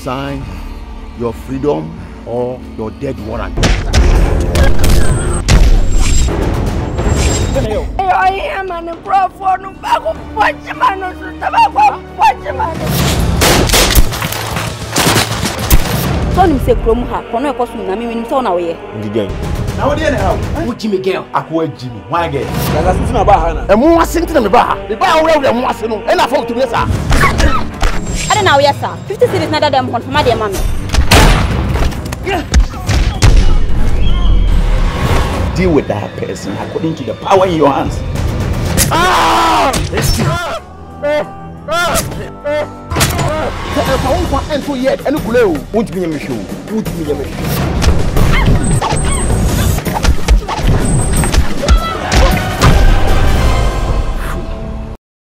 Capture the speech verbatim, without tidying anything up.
sign your freedom or your death warrant. I am an microphone. Watch man, watch man. Don't say Cromha, Cono Cosmo, I mean, so now here. The game. Now, what do you know? What Jimmy girl? I quit Jimmy. Why again? That's something about Hannah. And more sent to me, Baha. The bar will be more than and I found to this. I don't know, yes, sir. Fifty cities, not them one for my dear mammy. Deal with that person according to the power in your hands. Ah! I won't want to yet, and won't be a mission. Won't be a mission.